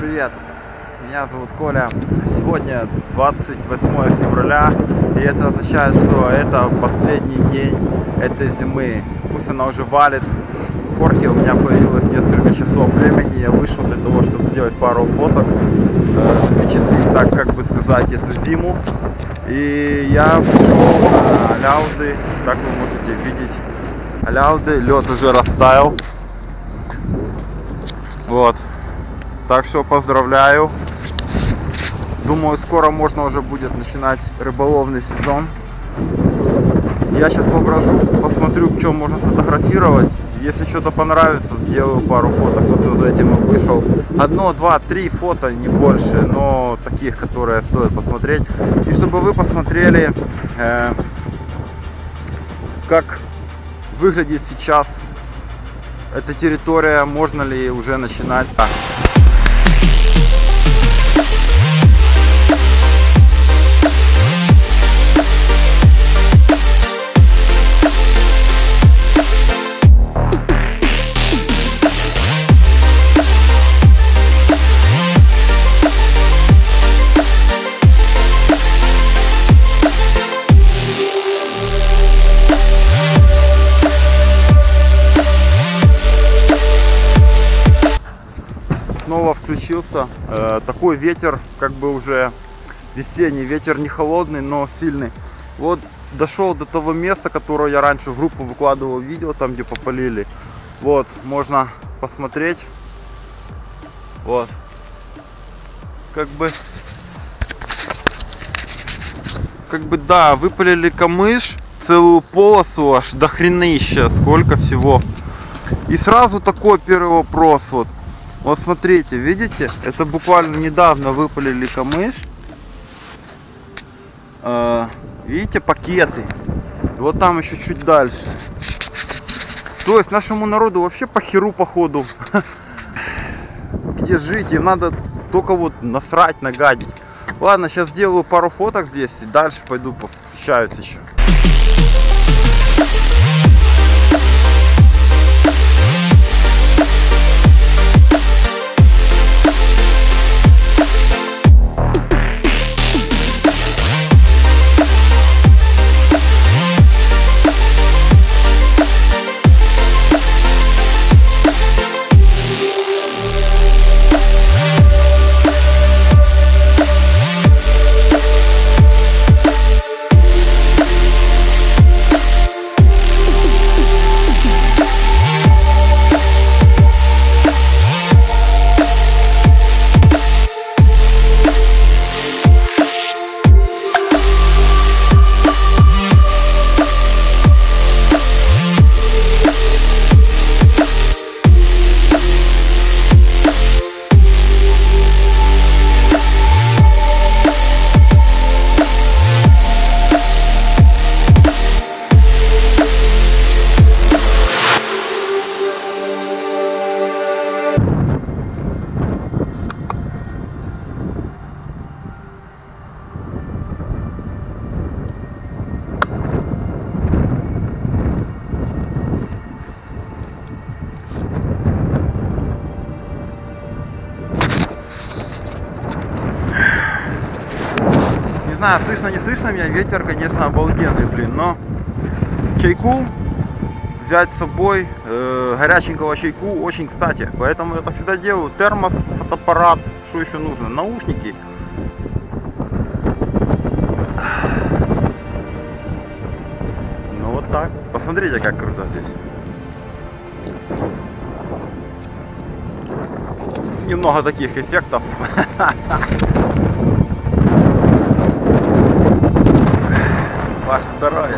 привет! Меня зовут Коля. Сегодня 28 февраля, и это означает, что это последний день этой зимы. Пусть она уже валит. В корке у меня появилось несколько часов времени. Я вышел для того, чтобы сделать пару фоток, запечатлеть, так как бы сказать, эту зиму. И я пришел на Аляуды, как вы можете видеть. Аляуды, лед уже растаял. Вот. Так что поздравляю. Думаю, скоро можно уже будет начинать рыболовный сезон. Я сейчас поброжу, посмотрю, в чем можно сфотографировать. Если что-то понравится, сделаю пару фоток. Собственно, за этим и вышел. 1, 2, 3 фото, не больше, но таких, которые стоит посмотреть. И чтобы вы посмотрели, как выглядит сейчас эта территория, можно ли уже начинать. Снова включился. Такой ветер, как бы уже весенний, ветер не холодный, но сильный. Вот дошел до того места, которое я раньше в группу выкладывал видео, там где попалили. Вот, можно посмотреть. Вот. Как бы да, выпалили камыш, целую полосу, аж до хренища, сколько всего. И сразу такой первый вопрос, вот смотрите, видите, это буквально недавно выпалили камыш. Видите, пакеты. Вот там еще чуть дальше. То есть нашему народу вообще по херу походу. Где жить, им надо только вот насрать, нагадить. Ладно, сейчас сделаю пару фоток здесь и дальше пойду повстречаюсь еще. Не знаю, слышно, не слышно меня, ветер, конечно, обалденный, блин, но чайку взять с собой, горяченького чайку, очень кстати, поэтому я так всегда делаю. Термос, фотоаппарат, что еще нужно, наушники. Ну вот так, посмотрите, как круто здесь. Немного таких эффектов. Ваше здоровье.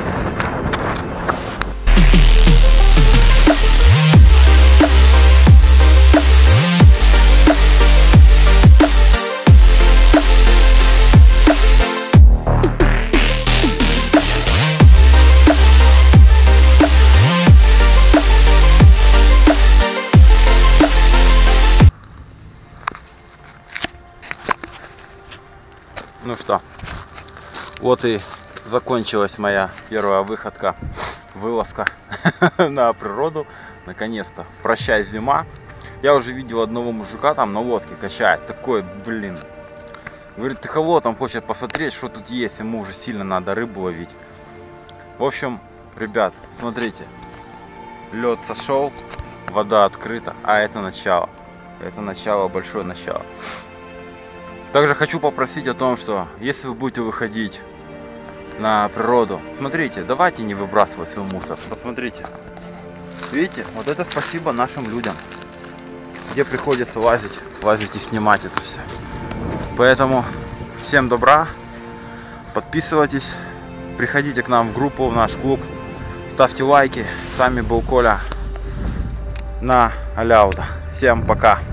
Ну что, вот и закончилась моя первая выходка, вылазка на природу. Наконец-то. Прощай, зима. Я уже видел одного мужика там на лодке качает. Такой, блин. Говорит, тихо, там хочет посмотреть, что тут есть. Ему уже сильно надо рыбу ловить. В общем, ребят, смотрите. Лед сошел, вода открыта, а это начало. Это начало, большое начало. Также хочу попросить о том, что если вы будете выходить на природу, смотрите, давайте не выбрасывать свой мусор. Посмотрите. Видите, вот это спасибо нашим людям, где приходится лазить и снимать это все. Поэтому всем добра, подписывайтесь, приходите к нам в группу, в наш клуб, ставьте лайки. С вами был Коля на Аляутах. Всем пока.